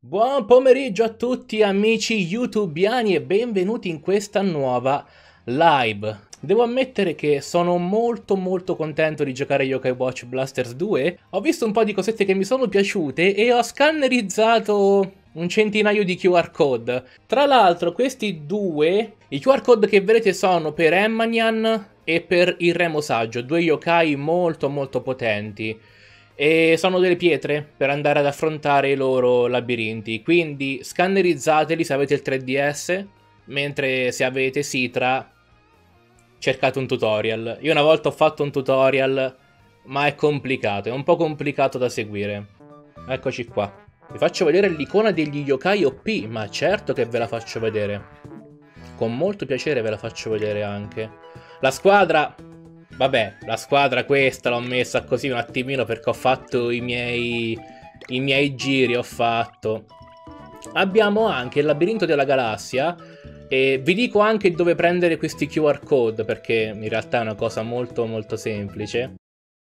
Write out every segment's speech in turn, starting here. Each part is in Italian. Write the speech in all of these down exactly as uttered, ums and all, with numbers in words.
Buon pomeriggio a tutti amici youtubiani e benvenuti in questa nuova live. Devo ammettere che sono molto molto contento di giocare Yokai Watch Blasters due. Ho visto un po' di cosette che mi sono piaciute e ho scannerizzato un centinaio di Q R code. Tra l'altro questi due, i Q R code che vedete sono per Emmanian e per il Remo Saggio, due yokai molto molto potenti. E sono delle pietre per andare ad affrontare i loro labirinti. Quindi scannerizzateli se avete il tre D S, mentre se avete Sitra cercate un tutorial. Io una volta ho fatto un tutorial, ma è complicato, è un po' complicato da seguire. Eccoci qua. Vi faccio vedere l'icona degli yokai O P, ma certo che ve la faccio vedere. Con molto piacere ve la faccio vedere anche. La squadra... Vabbè, la squadra questa l'ho messa così un attimino perché ho fatto i miei, i miei giri, ho fatto. Abbiamo anche il labirinto della galassia e vi dico anche dove prendere questi Q R code perché in realtà è una cosa molto molto semplice.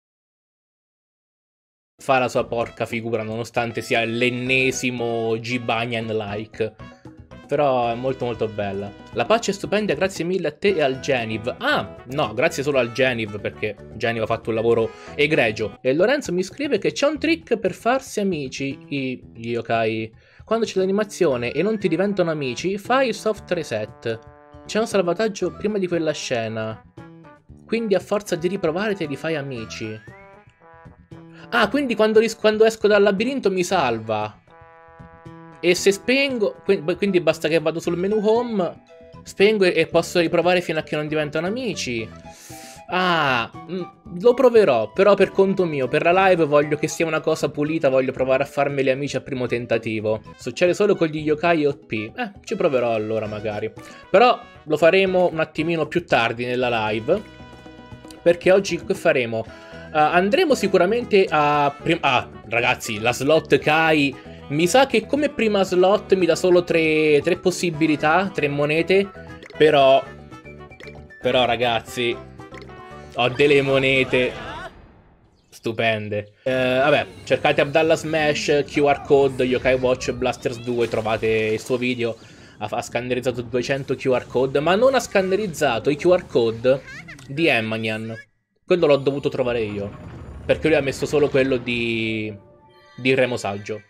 Fa la sua porca figura nonostante sia l'ennesimo G-Banyan-like. Però è molto molto bella. La pace è stupenda, grazie mille a te e al Geniv. Ah, no, grazie solo al Geniv perché Geniv ha fatto un lavoro egregio. E Lorenzo mi scrive che c'è un trick per farsi amici, i, gli yokai. Quando c'è l'animazione e non ti diventano amici, fai il soft reset. C'è un salvataggio prima di quella scena. Quindi a forza di riprovare te li fai amici. Ah, quindi quando, quando esco dal labirinto mi salva. E se spengo, quindi basta che vado sul menu home, spengo e posso riprovare fino a che non diventano amici. Ah, lo proverò, però per conto mio, per la live voglio che sia una cosa pulita, voglio provare a farmeli amici a primo tentativo. Succede solo con gli yokai O P. Eh, ci proverò allora magari. Però lo faremo un attimino più tardi nella live, perché oggi che faremo? Uh, andremo sicuramente a... Ah, ragazzi, la slot Kai... Mi sa che come prima slot mi dà solo tre, tre possibilità, tre monete, però, però ragazzi, ho delle monete stupende. Eh, vabbè, cercate Abdallah Smash, Q R Code, Yokai Watch Blasters due, trovate il suo video, ha, ha scannerizzato duecento Q R Code, ma non ha scannerizzato i Q R Code di Emmanian. Quello l'ho dovuto trovare io, perché lui ha messo solo quello di, di Remo Saggio.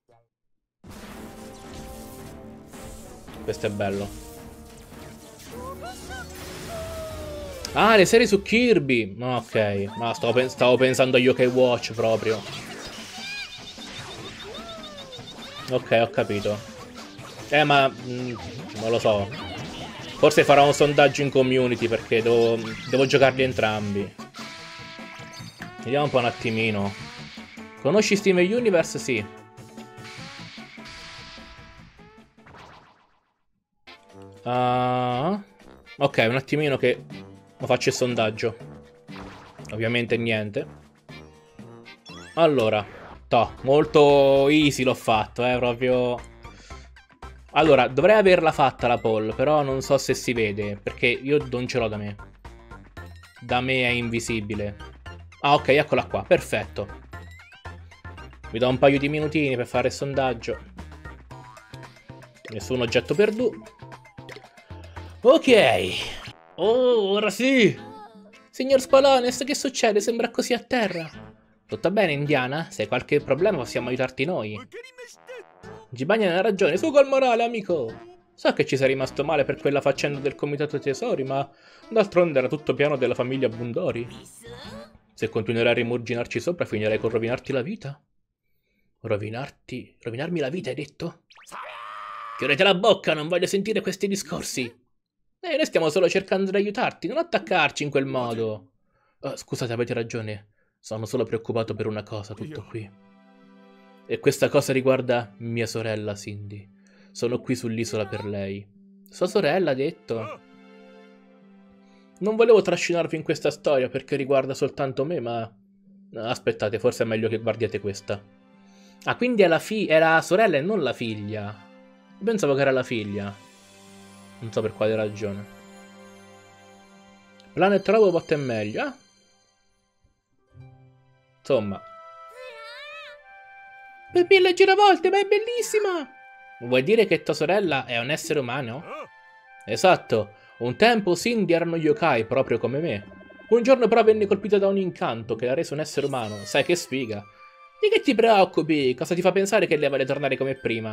Questo è bello. Ah, le serie su Kirby. Ok, ma stavo, pen stavo pensando a Yokai Watch proprio. Ok, ho capito. Eh, ma... Mh, non lo so. Forse farò un sondaggio in community perché devo, devo giocarli entrambi. Vediamo un po' un attimino. Conosci Steam Universe? Sì. Uh, ok, un attimino che lo faccio il sondaggio. Ovviamente niente. Allora, toh, molto easy l'ho fatto, eh, proprio... Allora, dovrei averla fatta la poll, però non so se si vede, perché io non ce l'ho da me. Da me è invisibile. Ah, ok, eccola qua, perfetto. Vi do un paio di minutini per fare il sondaggio. Nessun oggetto perduto. Ok. Oh, ora sì. Signor Spalones, che succede? Sembra così a terra. Tutto bene, Indiana? Se hai qualche problema possiamo aiutarti noi. Gibagnan ha ragione, su col morale, amico! So che ci sei rimasto male per quella faccenda del comitato tesori, ma d'altronde era tutto piano della famiglia Bundori. Se continuerai a rimurginarci sopra, finirai con rovinarti la vita. Rovinarti? Rovinarmi la vita, hai detto? Chiudete la bocca, non voglio sentire questi discorsi. Eh, noi stiamo solo cercando di aiutarti, non attaccarci in quel modo. Oh, scusate, avete ragione. Sono solo preoccupato per una cosa, tutto qui. E questa cosa riguarda mia sorella, Cindy. Sono qui sull'isola per lei. Sua sorella, ha detto. Non volevo trascinarvi in questa storia perché riguarda soltanto me, ma... Aspettate, forse è meglio che guardiate questa. Ah, quindi è la, fi è la sorella e non la figlia. Pensavo che era la figlia. Non so per quale ragione. Planet Robot è meglio, eh? Insomma. Per mille giravolte, ma è bellissima! Vuoi dire che tua sorella è un essere umano? Esatto, un tempo Cindy erano yokai proprio come me. Un giorno però venne colpita da un incanto che la rese un essere umano, sai che sfiga. Di che ti preoccupi? Cosa ti fa pensare che lei vuole tornare come prima?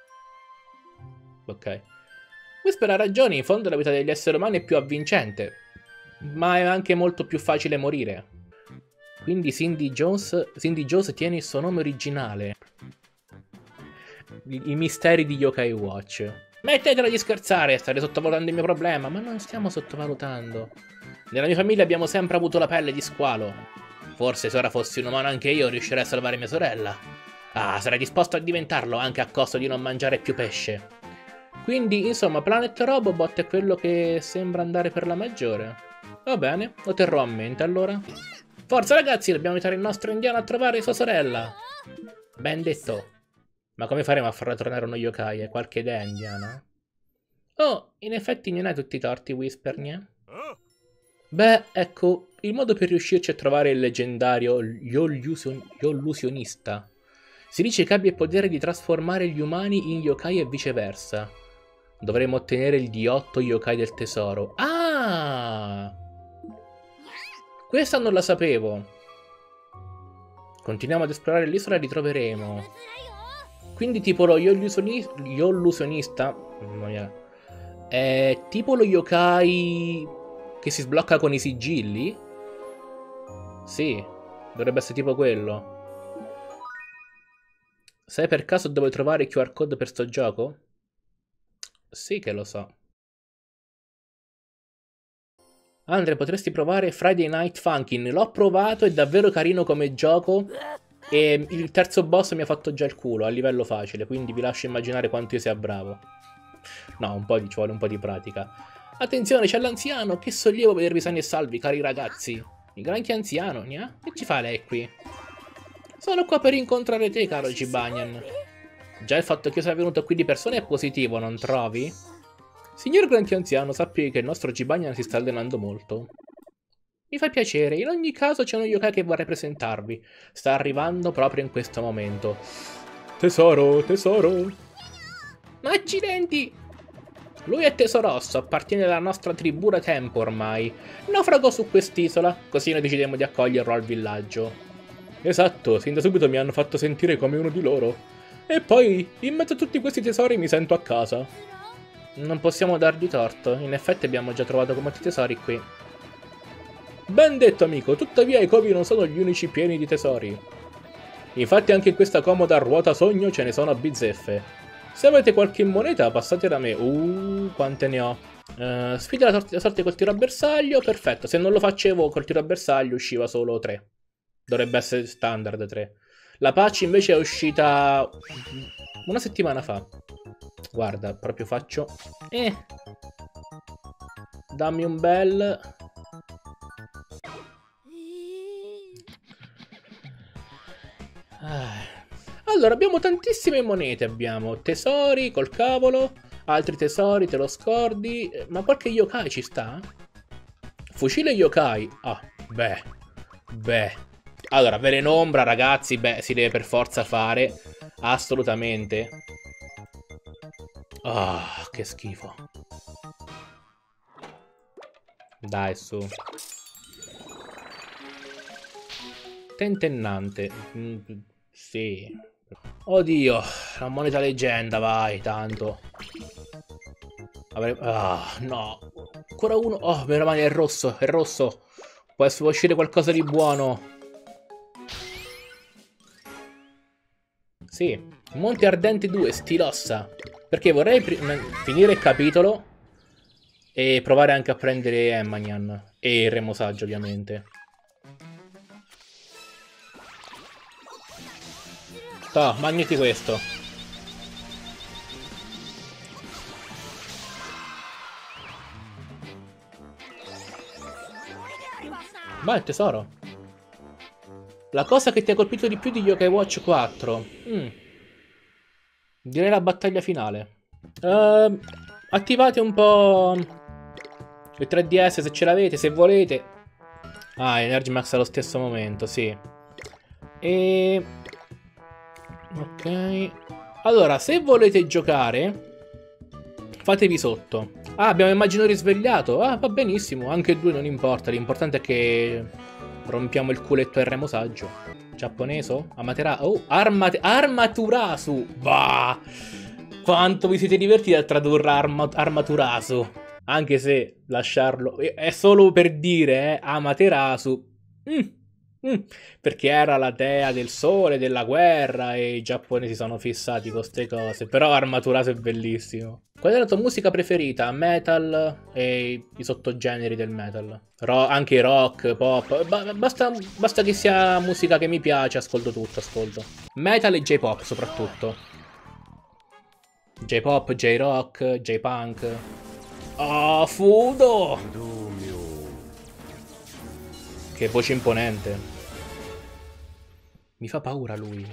Ok. Whisper ha ragione, in fondo la vita degli esseri umani è più avvincente, ma è anche molto più facile morire. Quindi Cindy Jones, Cindy Jones tiene il suo nome originale. I, i misteri di Yokai Watch. Smettetela di scherzare, state sottovalutando il mio problema. Ma non stiamo sottovalutando. Nella mia famiglia abbiamo sempre avuto la pelle di squalo. Forse se ora fossi un umano anche io riuscirei a salvare mia sorella. Ah, sarei disposto a diventarlo anche a costo di non mangiare più pesce. Quindi, insomma, Planet Robobot è quello che sembra andare per la maggiore. Va bene, lo terrò a mente allora. Forza ragazzi, dobbiamo aiutare il nostro indiano a trovare sua sorella. Ben detto. Ma come faremo a farla tornare uno yokai? Hai qualche idea indiana? Oh, in effetti non hai tutti i torti, Whisper, nie? Beh, ecco, il modo per riuscirci a trovare il leggendario Yollusionista. Si dice che abbia il potere di trasformare gli umani in yokai e viceversa. Dovremmo ottenere il D otto yokai del tesoro. Ah! Questa non la sapevo. Continuiamo ad esplorare l'isola e li troveremo. Quindi tipo lo Yollusionista è tipo lo yokai che si sblocca con i sigilli? Sì, dovrebbe essere tipo quello. Sai per caso dove trovare il Q R code per sto gioco? Sì che lo so. Andre, potresti provare Friday Night Funkin'. L'ho provato, è davvero carino come gioco. E il terzo boss mi ha fatto già il culo a livello facile, quindi vi lascio immaginare quanto io sia bravo. No, un po' di, ci vuole un po' di pratica. Attenzione, c'è l'anziano! Che sollievo vedervi sani e salvi, cari ragazzi. Il granchio anziano, nia? Che ci fa lei qui? Sono qua per incontrare te, caro Jibanyan. Già il fatto che io sia venuto qui di persona è positivo, non trovi? Signor granchio anziano, sappi che il nostro Jibanyan si sta allenando molto. Mi fa piacere, in ogni caso c'è uno yokai che vorrei presentarvi. Sta arrivando proprio in questo momento. Tesoro, tesoro. Ma accidenti! Lui è Tesorosso, appartiene alla nostra tribù da tempo ormai. Naufragò su quest'isola, così noi decidemmo di accoglierlo al villaggio. Esatto, sin da subito mi hanno fatto sentire come uno di loro. E poi, in mezzo a tutti questi tesori mi sento a casa. Non possiamo dargli torto, in effetti abbiamo già trovato molti tesori qui. Ben detto amico, tuttavia i covi non sono gli unici pieni di tesori. Infatti anche in questa comoda ruota sogno ce ne sono a bizzeffe. Se avete qualche moneta passate da me. Uh, quante ne ho. Uh, sfida la, la sorte col tiro a bersaglio, perfetto. Se non lo facevo col tiro a bersaglio usciva solo tre. Dovrebbe essere standard tre. La patch invece è uscita una settimana fa. Guarda, proprio faccio... Eh. Dammi un bel... Allora, abbiamo tantissime monete, abbiamo tesori col cavolo, altri tesori, te lo scordi, ma qualche yokai ci sta? Fucile yokai, ah, beh, beh. Allora, velenombra, ragazzi, beh, si deve per forza fare, assolutamente. Ah, che schifo. Dai, su. Tentennante, mm, sì. Oddio, la moneta leggenda, vai, tanto. Avrei... Ah, no. Ancora uno. Oh, meno male, è rosso, è rosso. Può uscire qualcosa di buono. Sì. Monte Ardente due, Stilossa. Perché vorrei finire il capitolo e provare anche a prendere Emmanian. E il remosaggio, ovviamente. Toh, magneti questo. Ma il tesoro. La cosa che ti ha colpito di più di Yokai Watch quattro. Mm. Direi la battaglia finale. Uh, attivate un po' il tre D S se ce l'avete, se volete. Ah, Energy Max allo stesso momento, sì. E... Ok. Allora, se volete giocare, fatevi sotto. Ah, abbiamo immagino risvegliato. Ah, va benissimo. Anche due non importa. L'importante è che rompiamo il culetto a Remo Saggio. Giapponeso? Amaterasu? Oh, Armate Armaturasu. Bah! Quanto vi siete divertiti a tradurre arma Armaturasu. Anche se lasciarlo... È solo per dire, eh, Amaterasu. Mm. Mm, perché era la dea del sole, della guerra, e i giapponesi sono fissati con queste cose. Però Armaturasu è bellissimo. Qual è la tua musica preferita? Metal e i sottogeneri del metal. Ro anche rock, pop. Ba basta, basta che sia musica che mi piace, ascolto tutto, ascolto. Metal e J-pop soprattutto. J-pop, J-rock, J-punk. Oh, Fudo! Che voce imponente. Mi fa paura lui.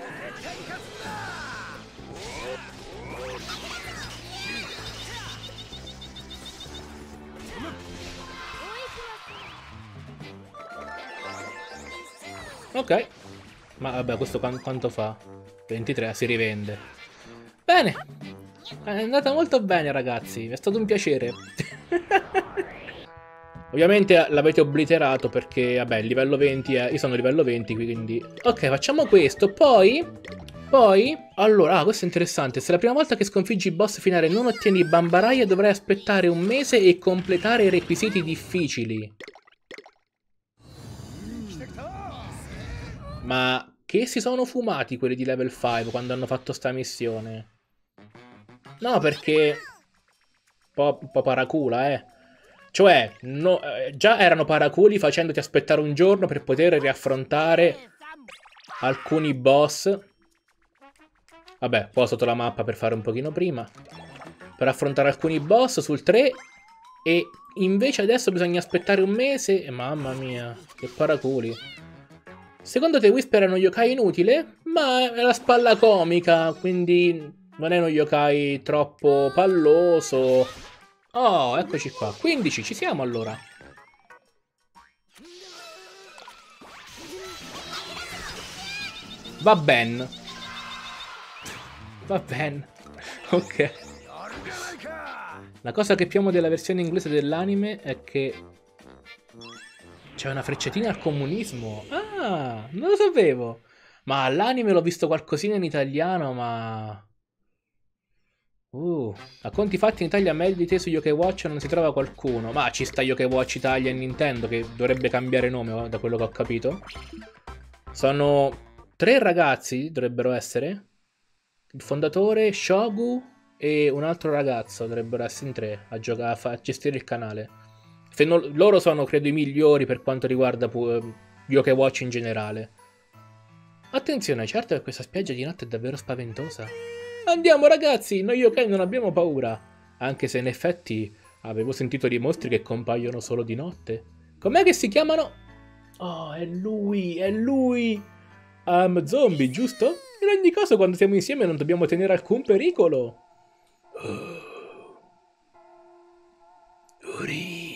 Ok. Ma vabbè, questo quanto fa? ventitré, si rivende. Bene. È andata molto bene, ragazzi. È stato un piacere. Ovviamente l'avete obliterato perché, vabbè, il livello venti è... Io sono livello venti, quindi... Ok, facciamo questo. Poi... Poi... Allora, ah, questo è interessante. Se la prima volta che sconfiggi il boss finale non ottieni Bambaraia, dovrai aspettare un mese e completare i requisiti difficili. Ma che si sono fumati quelli di level cinque quando hanno fatto sta missione? No, perché... Un po', un po' paracula, eh. Cioè, no, eh, già erano paraculi facendoti aspettare un giorno per poter riaffrontare alcuni boss. Vabbè, poi sotto la mappa per fare un pochino prima. Per affrontare alcuni boss sul tre. E invece adesso bisogna aspettare un mese. Mamma mia, che paraculi. Secondo te Whisper è uno yokai inutile? Ma è la spalla comica, quindi non è uno yokai troppo palloso. Oh, eccoci qua. quindici, ci siamo allora. Va ben. Va ben. Ok. La cosa che più amo della versione inglese dell'anime è che c'è una frecciatina al comunismo. Ah, non lo sapevo. Ma all'anime l'ho visto qualcosina in italiano, ma... Uh, a conti fatti in Italia meglio di te su Yokai Watch non si trova qualcuno. Ma ci sta Yokai Watch Italia e Nintendo che dovrebbe cambiare nome, da quello che ho capito. Sono tre ragazzi, dovrebbero essere. Il fondatore, Shogu e un altro ragazzo, dovrebbero essere in tre a, giocare, a gestire il canale. Se non, loro sono, credo, i migliori per quanto riguarda uh, Yokai Watch in generale. Attenzione, certo che questa spiaggia di notte è davvero spaventosa. Andiamo ragazzi, noi yokai non abbiamo paura. Anche se in effetti avevo sentito di mostri che compaiono solo di notte. Com'è che si chiamano? Oh, è lui, è lui. Um, zombie, giusto? In ogni caso quando siamo insieme non dobbiamo tenere alcun pericolo. Uri.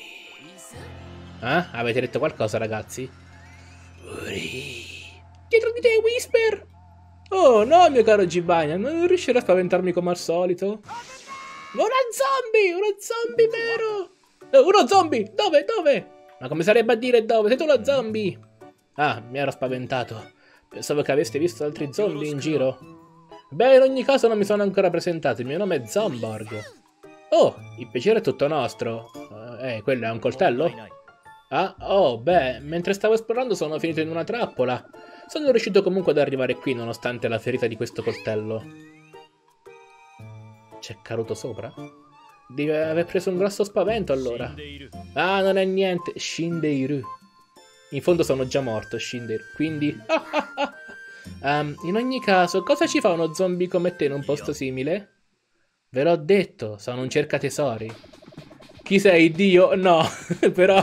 Ah, avete detto qualcosa ragazzi? Uri. Dietro di te, Whisper! Oh no, mio caro Gibania, non riuscirà a spaventarmi come al solito? Uno zombie! Uno zombie vero! Eh, uno zombie! Dove? Dove? Ma come sarebbe a dire dove? Sei tu lo zombie! Ah, mi ero spaventato. Pensavo che aveste visto altri zombie in giro. Beh, in ogni caso non mi sono ancora presentato. Il mio nome è Zomborg. Oh, il piacere è tutto nostro. Eh, quello è un coltello? Ah, oh, beh, mentre stavo esplorando sono finito in una trappola. Sono riuscito comunque ad arrivare qui nonostante la ferita di questo coltello. C'è caduto sopra? Deve aver preso un grosso spavento allora. Ah, non è niente. Shindeiru. In fondo sono già morto, Shindeiru. Quindi... um, in ogni caso, cosa ci fa uno zombie come te in un posto simile? Ve l'ho detto, sono un cercatesori. Chi sei, Dio? No, però...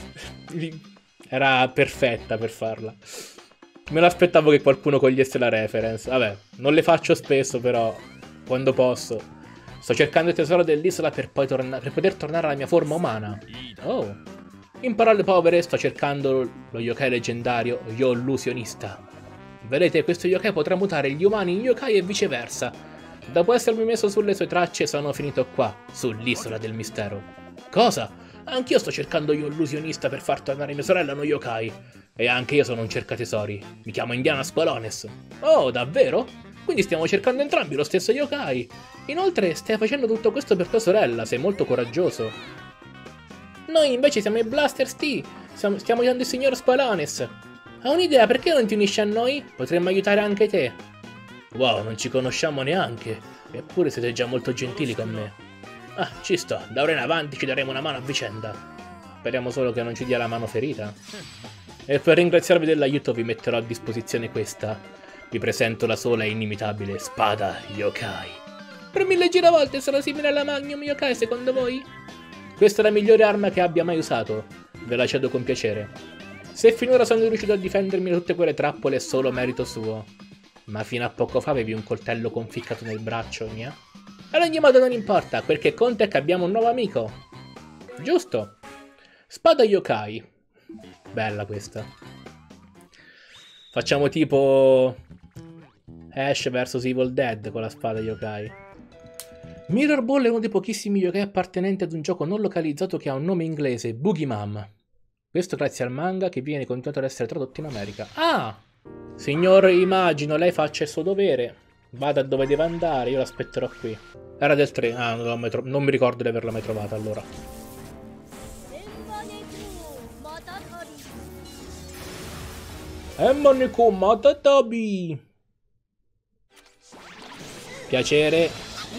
era perfetta per farla. Me l'aspettavo che qualcuno cogliesse la reference. Vabbè, non le faccio spesso, però quando posso. Sto cercando il tesoro dell'isola per, poi per poter tornare alla mia forma umana. Oh. In parole povere sto cercando lo yokai leggendario Yo illusionista. Vedete, questo yokai potrà mutare gli umani in yokai e viceversa. Dopo essermi messo sulle sue tracce, sono finito qua, sull'isola del mistero. Cosa? Anch'io sto cercando io illusionista per far tornare mia sorella no yokai. E anche io sono un cercatesori. Mi chiamo Indiana Spalones. Oh, davvero? Quindi stiamo cercando entrambi lo stesso yokai. Inoltre, stai facendo tutto questo per tua sorella, sei molto coraggioso. Noi invece siamo i Blasters T. Stiamo aiutando il signor Spalones. Ha un'idea, perché non ti unisci a noi? Potremmo aiutare anche te. Wow, non ci conosciamo neanche. Eppure siete già molto gentili con me. Ah, ci sto. Da ora in avanti ci daremo una mano a vicenda. Speriamo solo che non ci dia la mano ferita. E per ringraziarvi dell'aiuto vi metterò a disposizione questa. Vi presento la sola e inimitabile spada yokai. Per mille giravolte sarà simile alla Magnum yokai, secondo voi? Questa è la migliore arma che abbia mai usato. Ve la cedo con piacere. Se finora sono riuscito a difendermi da tutte quelle trappole è solo merito suo. Ma fino a poco fa avevi un coltello conficcato nel braccio, mia? Ad ogni modo non importa, quel che conta è che abbiamo un nuovo amico. Giusto. Spada yokai. Bella questa. Facciamo tipo Ash versus Evil Dead con la spada yokai. Mirror Ball è uno dei pochissimi yokai appartenenti ad un gioco non localizzato che ha un nome inglese, Boogie Mom. Questo grazie al manga che viene continuato ad essere tradotto in America. Ah! Signor, immagino lei faccia il suo dovere. Vada dove deve andare, io l'aspetterò qui. Era del tre. Ah, non, mai non mi ricordo di averla mai trovata allora. Emmoniku Matatabi. Piacere.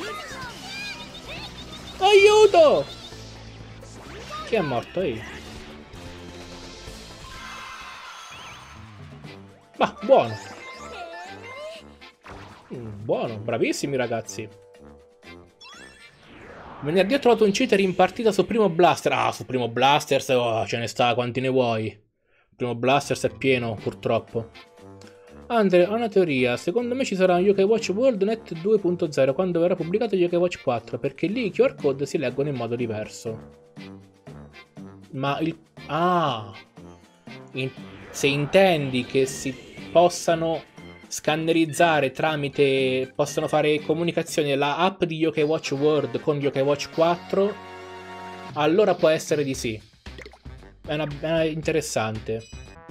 Aiuto! Chi è morto? Ehi. Ma, buono. Mm, buono, bravissimi ragazzi. Venerdì ho trovato un cheater in partita su Primo Blaster. Ah, su Primo Blasters, oh, ce ne sta, quanti ne vuoi? Primo Blasters è pieno, purtroppo. Andre, ho una teoria. Secondo me ci sarà un Yokai Watch World Net due punto zero quando verrà pubblicato Yokai Watch quattro, perché lì i Q R code si leggono in modo diverso. Ma il... Ah! In... Se intendi che si possano scannerizzare tramite... Possono fare comunicazione la app di Yokai Watch World con Yokai Watch quattro, allora può essere di sì. È, una, è interessante.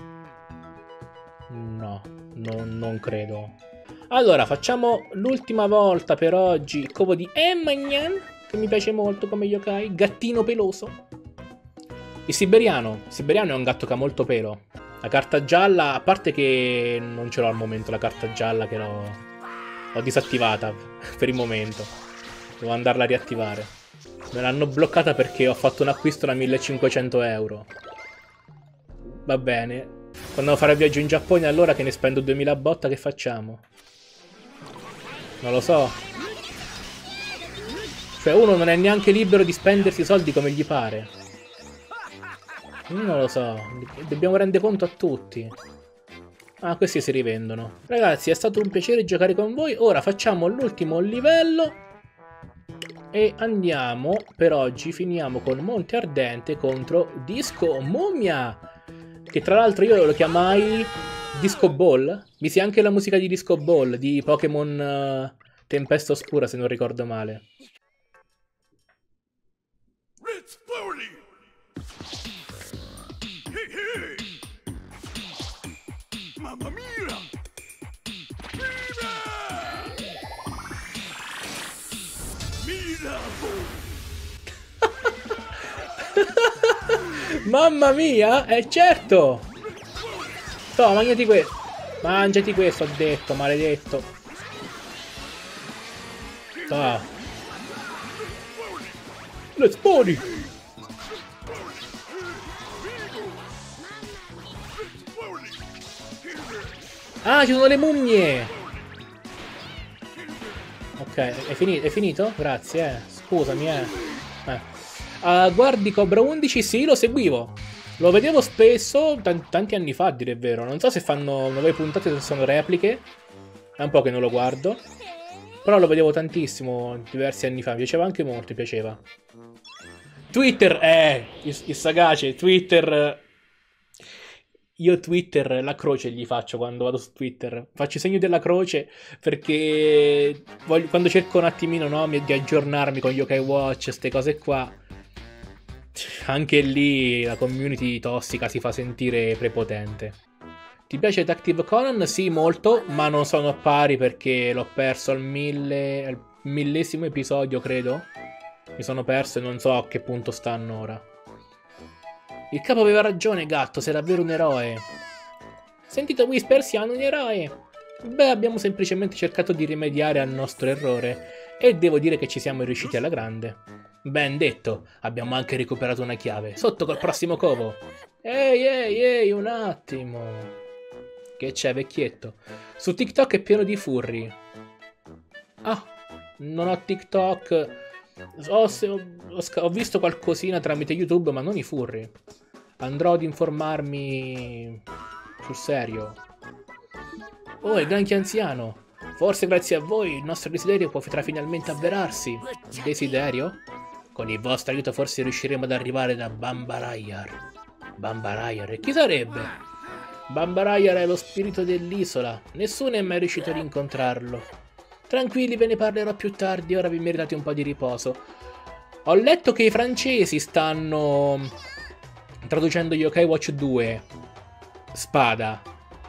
No, no, non credo. Allora, facciamo l'ultima volta per oggi il covo di Emmagnan, che mi piace molto come yokai. Gattino peloso. Il siberiano. Il siberiano è un gatto che ha molto pelo. La carta gialla, a parte che non ce l'ho al momento, la carta gialla che l'ho l'ho disattivata per il momento. Devo andarla a riattivare. Me l'hanno bloccata perché ho fatto un acquisto da millecinquecento euro. Va bene. Quando devo fare il viaggio in Giappone, allora che ne spendo duemila botta, che facciamo? Non lo so. Cioè uno non è neanche libero di spendersi i soldi come gli pare. Io non lo so. Dobbiamo rendere conto a tutti. Ah, questi si rivendono. Ragazzi, è stato un piacere giocare con voi. Ora facciamo l'ultimo livello e andiamo, per oggi finiamo con Monte Ardente contro Disco Mummia, che tra l'altro io lo chiamai Disco Ball. Misi anche la musica di Disco Ball di Pokémon uh, Tempesta Oscura, se non ricordo male. Mamma mia! Mamma mia, è eh, certo! Toh, mangiati questo. Mangiati questo, ho detto, maledetto. Toh. Let's party! Ah, ci sono le mummie! Ok, è, fini è finito? Grazie, eh. Scusami, eh. eh. Uh, guardi Cobra undici, sì, lo seguivo. Lo vedevo spesso, tanti anni fa, a dire il vero. Non so se fanno nuove puntate, se sono repliche. È un po' che non lo guardo. Però lo vedevo tantissimo, diversi anni fa. Mi piaceva anche molto, mi piaceva. Twitter, eh, il, il sagace, Twitter... io Twitter, la croce gli faccio quando vado su Twitter. Faccio il segno della croce perché voglio, quando cerco un attimino, no, di aggiornarmi con Yokai Watch, queste cose qua, anche lì la community tossica si fa sentire prepotente. Ti piace Detective Conan? Sì, molto, ma non sono a pari perché l'ho perso al mille, al millesimo episodio, credo. Mi sono perso e non so a che punto stanno ora. Il capo aveva ragione, gatto, sei davvero un eroe. Sentito Whisper, siamo un eroe. Beh, abbiamo semplicemente cercato di rimediare al nostro errore e devo dire che ci siamo riusciti alla grande. Ben detto, abbiamo anche recuperato una chiave. Sotto col prossimo covo. Ehi, ehi, ehi, un attimo. Che c'è, vecchietto? Su TikTok è pieno di furri. Ah, non ho TikTok. Ho, ho, ho visto qualcosina tramite YouTube, ma non i furri. Andrò ad informarmi sul serio. Oh, il granchio anziano. Forse grazie a voi il nostro desiderio potrà finalmente avverarsi. Desiderio? Con il vostro aiuto forse riusciremo ad arrivare da Bambarayar. Bambarayar? E chi sarebbe? Bambarayar è lo spirito dell'isola. Nessuno è mai riuscito ad incontrarlo. Tranquilli, ve ne parlerò più tardi, ora vi meritate un po' di riposo. Ho letto che i francesi stanno traducendo Yokai Watch due spada.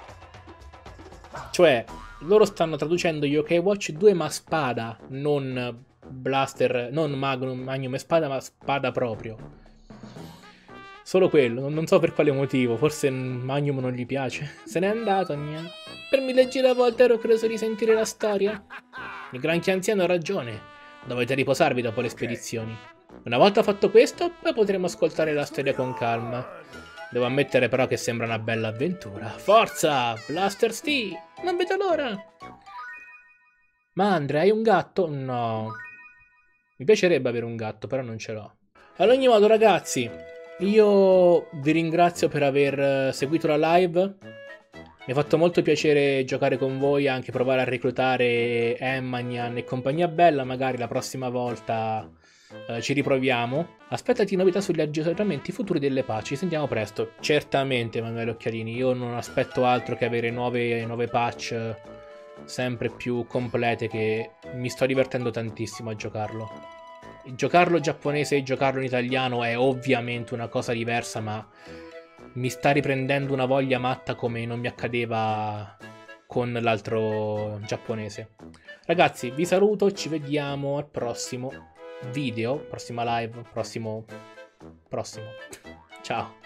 Cioè, loro stanno traducendo Yokai Watch due ma spada, non blaster, non magnum, magnum e spada, ma spada proprio. Solo quello, non so per quale motivo, forse Magnum non gli piace. Se n'è andato, niente. Per mille giri a volte ero curioso di sentire la storia. Il granchio anziano ha ragione. Dovete riposarvi dopo le spedizioni. Una volta fatto questo, poi potremo ascoltare la storia con calma. Devo ammettere però che sembra una bella avventura. Forza! Blaster Steve! Non vedo l'ora! Ma Andre, hai un gatto? No. Mi piacerebbe avere un gatto, però non ce l'ho. Ad ogni modo, ragazzi, io vi ringrazio per aver seguito la live. Mi ha fatto molto piacere giocare con voi, anche provare a reclutare Emma, Nyan e compagnia bella. Magari la prossima volta eh, ci riproviamo. Aspettati novità sugli aggiornamenti futuri delle patch. Ci sentiamo presto. Certamente, Emanuele Occhialini. Io non aspetto altro che avere nuove, nuove patch sempre più complete, che mi sto divertendo tantissimo a giocarlo. Giocarlo giapponese e giocarlo in italiano è ovviamente una cosa diversa, ma mi sta riprendendo una voglia matta come non mi accadeva con l'altro giapponese. Ragazzi, vi saluto, ci vediamo al prossimo video, prossima live, prossimo... prossimo. Ciao.